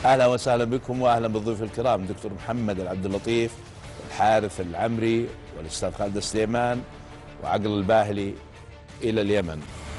اهلا وسهلا بكم واهلا بالضيوف الكرام دكتور محمد العبد اللطيف والحارث العمري والاستاذ خالد السليمان وعقل الباهلي الى اليمن.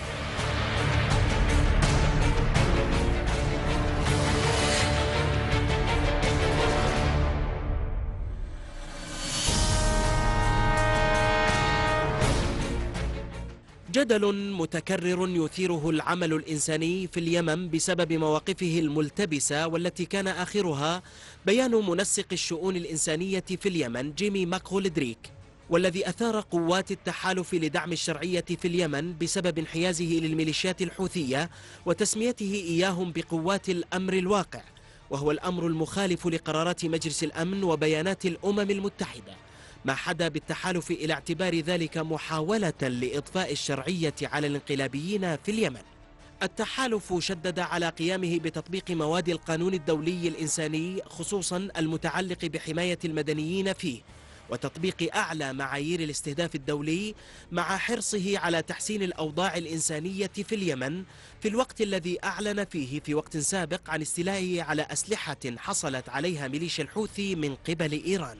جدل متكرر يثيره العمل الإنساني في اليمن بسبب مواقفه الملتبسة، والتي كان آخرها بيان منسق الشؤون الإنسانية في اليمن جيمي ماكغولدريك، والذي أثار قوات التحالف لدعم الشرعية في اليمن بسبب انحيازه للميليشيات الحوثية وتسميته إياهم بقوات الأمر الواقع، وهو الأمر المخالف لقرارات مجلس الأمن وبيانات الأمم المتحدة، ما حدا بالتحالف إلى اعتبار ذلك محاولة لإضفاء الشرعية على الانقلابيين في اليمن. التحالف شدد على قيامه بتطبيق مواد القانون الدولي الإنساني، خصوصا المتعلق بحماية المدنيين فيه، وتطبيق أعلى معايير الاستهداف الدولي، مع حرصه على تحسين الأوضاع الإنسانية في اليمن في الوقت الذي أعلن فيه في وقت سابق عن استيلائه على أسلحة حصلت عليها ميليشيا الحوثي من قبل إيران.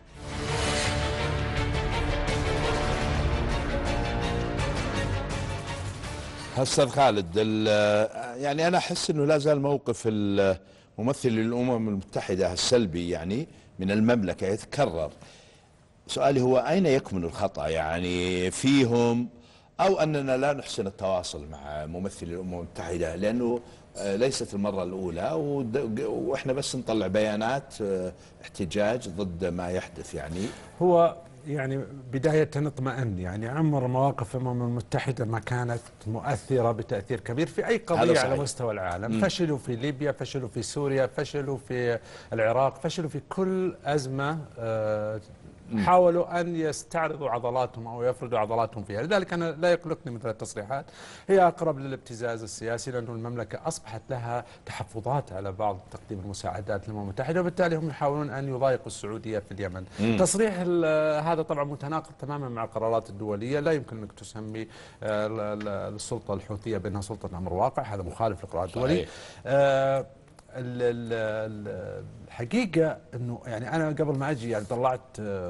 استاذ خالد، يعني انا احس انه لا زال موقف الممثل للامم المتحده السلبي يعني من المملكه يتكرر. سؤالي هو اين يكمن الخطأ؟ يعني فيهم او اننا لا نحسن التواصل مع ممثل الامم المتحده، لانه ليست المره الاولى واحنا بس نطلع بيانات احتجاج ضد ما يحدث. يعني هو يعني بداية نطمئن، يعني عمر مواقف الأمم المتحدة ما كانت مؤثرة بتأثير كبير في أي قضية على مستوى العالم. فشلوا في ليبيا، فشلوا في سوريا، فشلوا في العراق، فشلوا في كل أزمة حاولوا أن يستعرضوا عضلاتهم أو يفرضوا عضلاتهم فيها. لذلك أنا لا يقلقني مثل التصريحات، هي أقرب للابتزاز السياسي، لأن المملكة أصبحت لها تحفظات على بعض تقديم المساعدات للأمم المتحدة، وبالتالي هم يحاولون أن يضايقوا السعودية في اليمن. تصريح هذا طبعا متناقض تماما مع القرارات الدولية. لا يمكن أنك تسمي السلطة الحوثية بأنها سلطة أمر واقع، هذا مخالف للقرارات الدولية. الحقيقة أنه يعني أنا قبل ما أجي يعني طلعت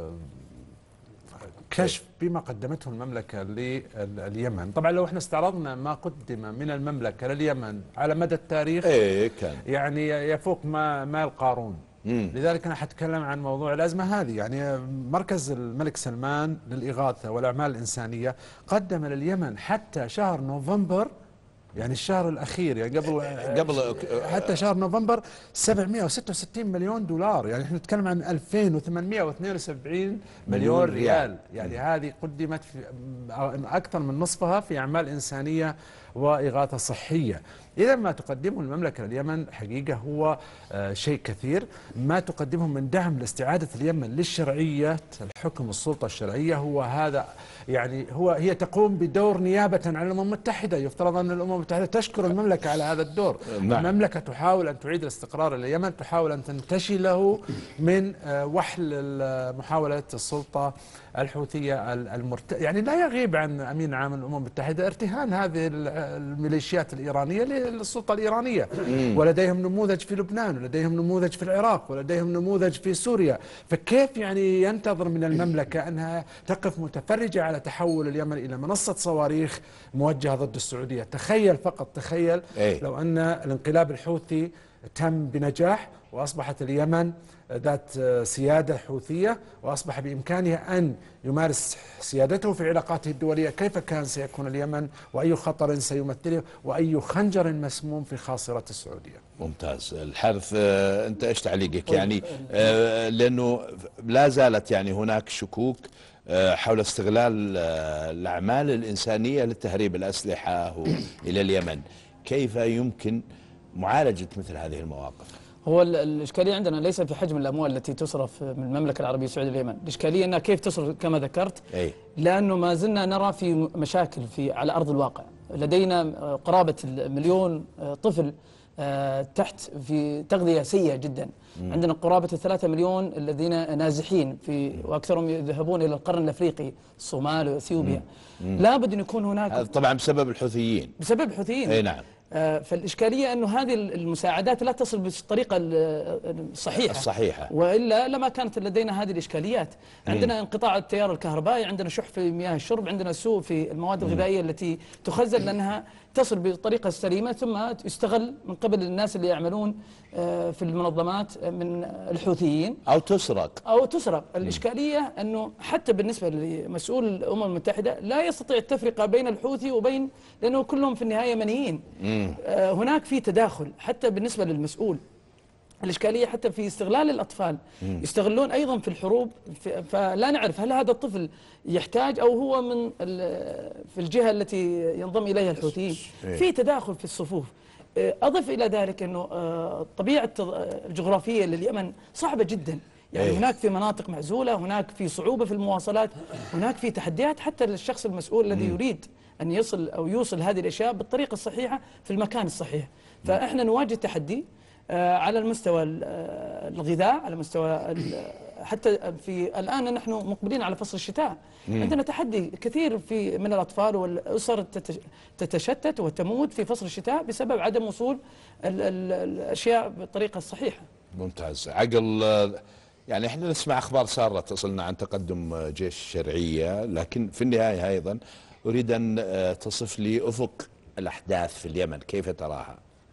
كشف بما قدمته المملكة لليمن. طبعا لو احنا استعرضنا ما قدم من المملكة لليمن على مدى التاريخ كان يعني يفوق ما القارون. لذلك أنا حتكلم عن موضوع الأزمة هذه. يعني مركز الملك سلمان للإغاثة والأعمال الإنسانية قدم لليمن حتى شهر نوفمبر، يعني الشهر الأخير، يعني قبل حتى شهر نوفمبر 766 مليون دولار. يعني احنا نتكلم عن 2872 مليون ريال. يعني هذه قدمت في أكثر من نصفها في أعمال إنسانية وإغاثة صحية. إذا ما تقدمه المملكة لليمن حقيقة هو شيء كثير. ما تقدمه من دعم لاستعادة اليمن للشرعية، الحكم السلطة الشرعية، هو هذا يعني هي تقوم بدور نيابة عن الأمم المتحدة. يفترض أن الأمم المتحدة تشكر المملكة على هذا الدور. المملكة تحاول أن تعيد الاستقرار لليمن، تحاول أن تنتشي له من وحل محاولة السلطة الحوثية يعني لا يغيب عن أمين عام الأمم المتحدة ارتهان هذه الميليشيات الإيرانية للسلطة الإيرانية، ولديهم نموذج في لبنان، ولديهم نموذج في العراق، ولديهم نموذج في سوريا. فكيف يعني ينتظر من المملكة أنها تقف متفرجة على تحول اليمن إلى منصة صواريخ موجهة ضد السعودية؟ تخيل فقط، تخيل لو أن الانقلاب الحوثي تم بنجاح وأصبحت اليمن ذات سيادة حوثية، وأصبح بإمكانها أن يمارس سيادته في علاقاته الدولية، كيف كان سيكون اليمن وأي خطر سيمثله وأي خنجر مسموم في خاصرة السعودية. ممتاز. الحارث، أنت إيش تعليقك؟ يعني لأنه لا زالت يعني هناك شكوك حول استغلال الأعمال الإنسانية لتهريب الأسلحة إلى اليمن. كيف يمكن معالجة مثل هذه المواقف؟ هو الإشكالية عندنا ليس في حجم الأموال التي تصرف من المملكة العربية السعودية لليمن، الإشكالية أنها كيف تصرف كما ذكرت. لأنه ما زلنا نرى في مشاكل على أرض الواقع. لدينا قرابة 1,000,000 طفل تحت في تغذية سيئة جدا. عندنا قرابة 3 مليون الذين نازحين وأكثرهم يذهبون إلى القرن الأفريقي، الصومال وإثيوبيا. لابد أن يكون هناك، طبعا بسبب الحوثيين. بسبب الحوثيين. اي نعم. فالإشكالية أنه هذه المساعدات لا تصل بالطريقة الصحيحة وإلا لما كانت لدينا هذه الإشكاليات. عندنا انقطاع التيار الكهربائي، عندنا شح في مياه الشرب، عندنا سوء في المواد الغذائية التي تخزن لأنها تصل بالطريقة السليمة ثم يستغل من قبل الناس اللي يعملون في المنظمات من الحوثيين أو تسرق. الإشكالية أنه حتى بالنسبة لمسؤول الأمم المتحدة لا يستطيع التفرقة بين الحوثي وبين، لأنه كلهم في النهاية يمنيين. هناك في تداخل حتى بالنسبة للمسؤول. الإشكالية حتى في استغلال الأطفال، يستغلون أيضا في الحروب، فلا نعرف هل هذا الطفل يحتاج أو هو من في الجهة التي ينضم إليها الحوثيين. في تداخل في الصفوف. أضف إلى ذلك أنه الطبيعة الجغرافية لليمن صعبة جدا، يعني هناك في مناطق معزولة، هناك في صعوبة في المواصلات، هناك في تحديات حتى للشخص المسؤول الذي يريد أن يصل أو يوصل هذه الأشياء بالطريقة الصحيحة في المكان الصحيح. فإحنا نواجه تحدي على المستوى الغذاء، على مستوى حتى في الآن نحن مقبلين على فصل الشتاء، عندنا تحدي كثير في من الأطفال والأسر تتشتت وتموت في فصل الشتاء بسبب عدم وصول الأشياء بالطريقة الصحيحة. ممتاز. عقل يعني احنا نسمع اخبار ساره تصلنا عن تقدم جيش الشرعيه، لكن في النهايه ايضا اريد ان تصف لي افق الاحداث في اليمن، كيف تراها؟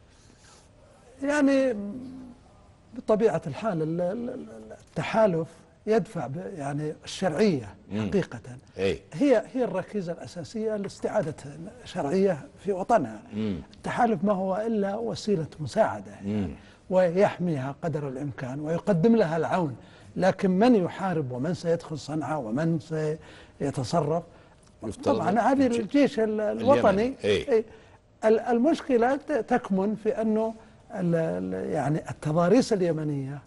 يعني بطبيعه الحال التحالف يدفع يعني الشرعيه حقيقه هي الركيزه الاساسيه لاستعاده شرعيه في وطنها. التحالف ما هو الا وسيله مساعده ويحميها قدر الامكان ويقدم لها العون، لكن من يحارب ومن سيدخل صنعاء ومن سيتصرف طبعا هذه الجيش الوطني. المشكله تكمن في انه يعني التضاريس اليمنيه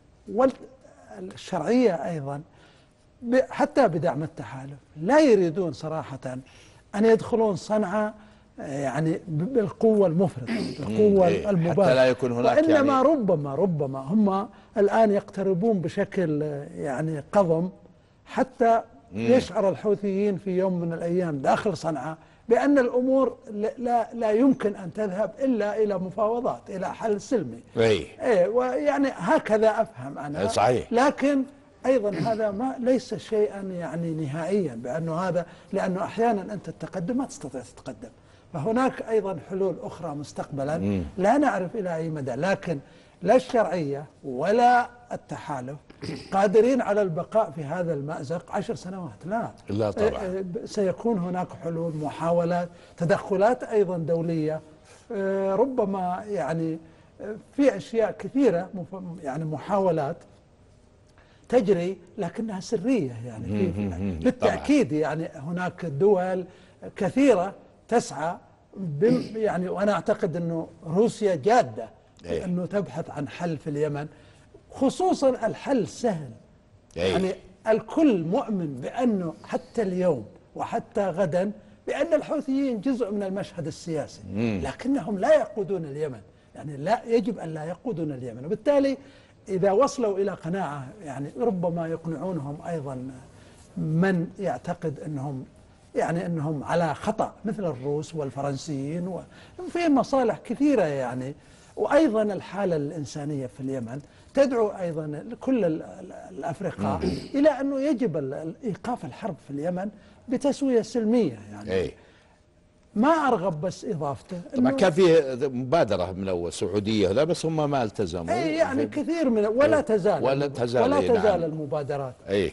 والشرعيه ايضا حتى بدعم التحالف لا يريدون صراحه ان يدخلون صنعاء يعني بالقوة المفرطة، بالقوة المبالغة، حتى لا يكون هناك وإنما يعني ربما هم الآن يقتربون بشكل يعني قضم حتى يشعر الحوثيين في يوم من الأيام داخل صنعاء بأن الأمور لا يمكن أن تذهب إلا إلى مفاوضات، إلى حل سلمي. ويعني هكذا أفهم أنا. صحيح. لكن أيضا هذا ليس شيئا يعني نهائيا، لأنه أحيانا أنت التقدم ما تستطيع تتقدم، فهناك أيضا حلول أخرى مستقبلا لا نعرف إلى أي مدى، لكن لا الشرعية ولا التحالف قادرين على البقاء في هذا المأزق 10 سنوات، لا طبعا. سيكون هناك حلول، محاولات، تدخلات أيضا دولية، ربما يعني في أشياء كثيرة يعني محاولات تجري لكنها سرية يعني بالتأكيد يعني هناك دول كثيرة تسعى يعني، وأنا أعتقد أنه روسيا جادة أنه تبحث عن حل في اليمن، خصوصا الحل سهل. يعني الكل مؤمن بأنه حتى اليوم وحتى غدا بأن الحوثيين جزء من المشهد السياسي، لكنهم لا يقودون اليمن، يعني لا يجب أن لا يقودون اليمن، وبالتالي إذا وصلوا إلى قناعة يعني ربما يقنعونهم أيضا من يعتقد أنهم على خطأ مثل الروس والفرنسيين، وفي مصالح كثيرة يعني. وأيضا الحالة الإنسانية في اليمن تدعو أيضا كل الأفرقاء إلى أنه يجب إيقاف الحرب في اليمن بتسوية سلمية يعني. ما أرغب بس إضافته طبعا كان في مبادرة من أول سعودية لا، بس هم ما التزموا. يعني كثير من ولا تزال المبادرات.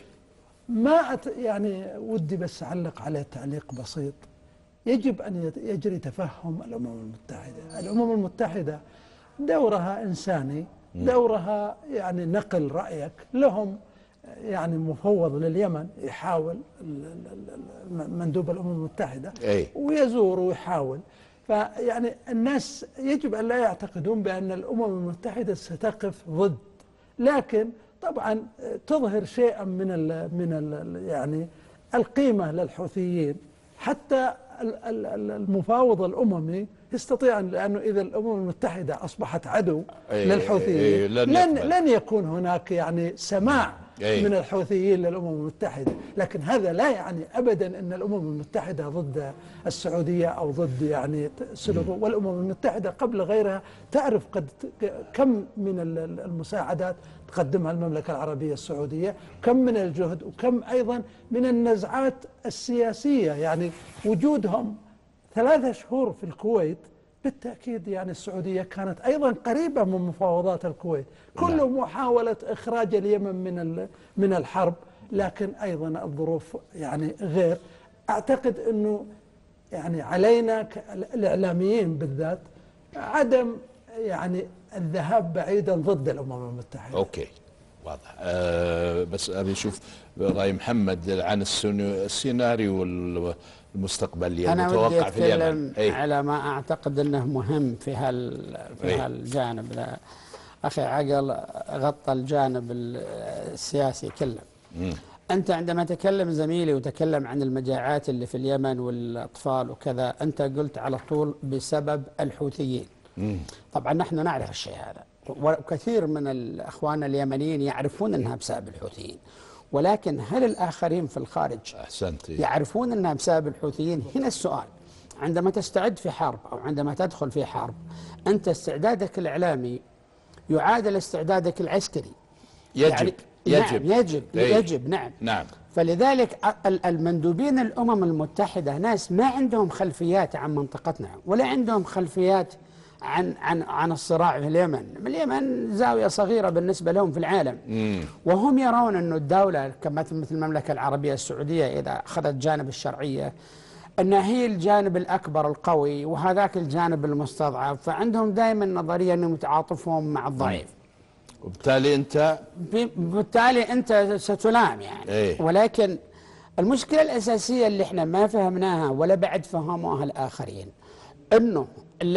ما يعني ودي بس أعلق عليه تعليق بسيط. يجب أن يجري تفهم الأمم المتحدة. الأمم المتحدة دورها إنساني، دورها يعني نقل رأيك، لهم يعني مفوض لليمن يحاول مندوب الأمم المتحدة ويزور ويحاول. فيعني الناس يجب أن لا يعتقدون بأن الأمم المتحدة ستقف ضد، لكن طبعا تظهر شيئا من يعني القيمة للحوثيين، حتى المفاوض الأممي يستطيع لأنه إذا الأمم المتحدة أصبحت عدو للحوثيين لن يكون هناك يعني سماع من الحوثيين للأمم المتحدة، لكن هذا لا يعني أبدا أن الأمم المتحدة ضد السعودية أو ضد يعني سلوك. والأمم المتحدة قبل غيرها تعرف كم من المساعدات تقدمها المملكة العربية السعودية، كم من الجهد وكم أيضا من النزعات السياسية. يعني وجودهم 3 شهور في الكويت بالتأكيد يعني السعودية كانت أيضا قريبة من مفاوضات الكويت، كل محاولة إخراج اليمن من الحرب، لكن أيضا الظروف يعني غير. أعتقد أنه يعني علينا الإعلاميين بالذات عدم يعني الذهاب بعيدا ضد الأمم المتحدة. أوكي واضح. بس أبي أشوف رأي محمد عن السيناريو المستقبلي المتوقع في اليمن. أنا ودي أتكلم على ما أعتقد أنه مهم في هالجانب. أخي عقل غطى الجانب السياسي كله. أنت عندما تكلم زميلي وتكلم عن المجاعات اللي في اليمن والأطفال وكذا، أنت قلت على طول بسبب الحوثيين. طبعا نحن نعرف الشيء هذا، وكثير من الأخوان اليمنيين يعرفون أنها بسبب الحوثيين، ولكن هل الآخرين في الخارج يعرفون أنها بسبب الحوثيين؟ هنا السؤال. عندما تستعد في حرب أو عندما تدخل في حرب، أنت استعدادك الإعلامي يعادل استعدادك العسكري. يجب نعم. فلذلك المندوبين الأمم المتحدة ناس ما عندهم خلفيات عن منطقتنا، ولا عندهم خلفيات عن الصراع في اليمن. اليمن زاوية صغيرة بالنسبة لهم في العالم. وهم يرون أن الدولة مثل المملكة العربية السعودية إذا أخذت جانب الشرعية أن هي الجانب الأكبر القوي وهذاك الجانب المستضعف، فعندهم دائما نظرية أنهم يتعاطفون مع الضعيف، وبالتالي أنت ستلام يعني. ولكن المشكلة الأساسية اللي احنا ما فهمناها ولا بعد فهموها الآخرين، أنه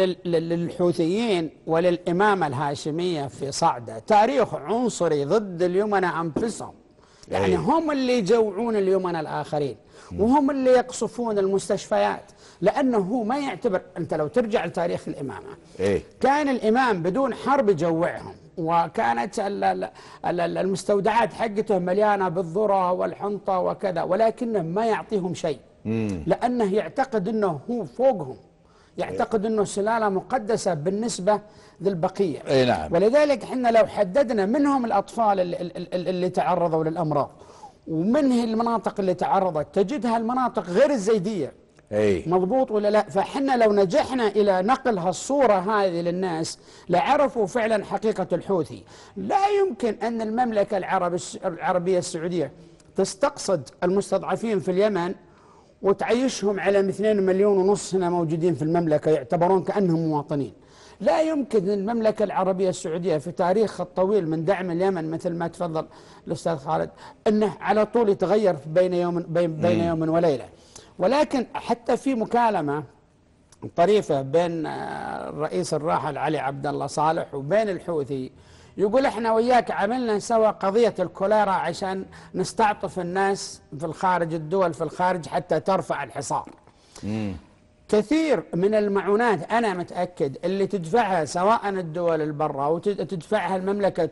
للحوثيين وللإمامة الهاشمية في صعدة تاريخ عنصري ضد اليمنى أنفسهم. يعني هم اللي يجوعون اليمنى الآخرين، وهم اللي يقصفون المستشفيات، لأنه هو ما يعتبر. أنت لو ترجع لتاريخ الإمامة كان الإمام بدون حرب يجوعهم، وكانت المستودعات حقته مليانة بالذرة والحنطة وكذا، ولكنه ما يعطيهم شيء، لأنه يعتقد أنه هو فوقهم، يعتقد أنه سلالة مقدسة بالنسبة للبقية. نعم. ولذلك احنا لو حددنا منهم الأطفال اللي تعرضوا للأمراض، ومن هي المناطق اللي تعرضت، تجدها المناطق غير الزيدية. مضبوط ولا لا؟ فحنا لو نجحنا إلى نقل هالصورة هذه للناس لعرفوا فعلا حقيقة الحوثي. لا يمكن أن المملكة العربية السعودية تستقصد المستضعفين في اليمن وتعيشهم على 2.5 مليون هنا موجودين في المملكة يعتبرون كأنهم مواطنين. لا يمكن المملكة العربية السعودية في تاريخها الطويل من دعم اليمن مثل ما تفضل الأستاذ خالد أنه على طول يتغير بين يوم وليلة. ولكن حتى في مكالمة طريفة بين الرئيس الراحل علي عبد الله صالح وبين الحوثي، يقول احنا وياك عملنا سوا قضية الكوليرا عشان نستعطف الناس في الخارج، الدول في الخارج حتى ترفع الحصار. كثير من المعونات أنا متأكد اللي تدفعها سواء الدول البرة أو تدفعها المملكة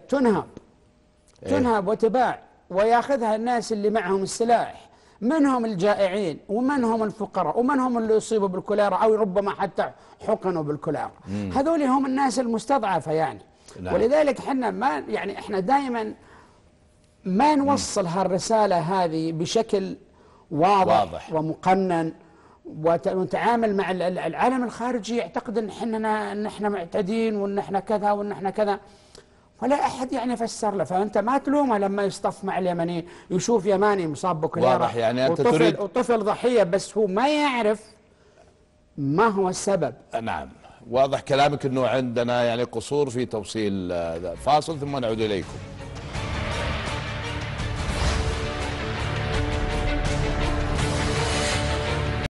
تنهب وتباع، وياخذها الناس اللي معهم السلاح، منهم الجائعين ومنهم الفقراء ومنهم اللي يصيبوا بالكوليرا أو ربما حتى حقنوا بالكوليرا. هذول هم الناس المستضعفة يعني. ولذلك احنا دائما ما نوصل هالرسالة هذه بشكل واضح ومقنن، ونتعامل مع العالم الخارجي يعتقد ان احنا معتدين وان احنا كذا وان احنا كذا، ولا احد يعني يفسر له. فانت ما تلومه لما يصطف مع اليمني، يشوف يماني مصاب بكوليرا يعني أنت تريد وطفل ضحية، بس هو ما يعرف ما هو السبب. نعم، واضح كلامك انه عندنا يعني قصور في توصيل. فاصل ثم نعود اليكم.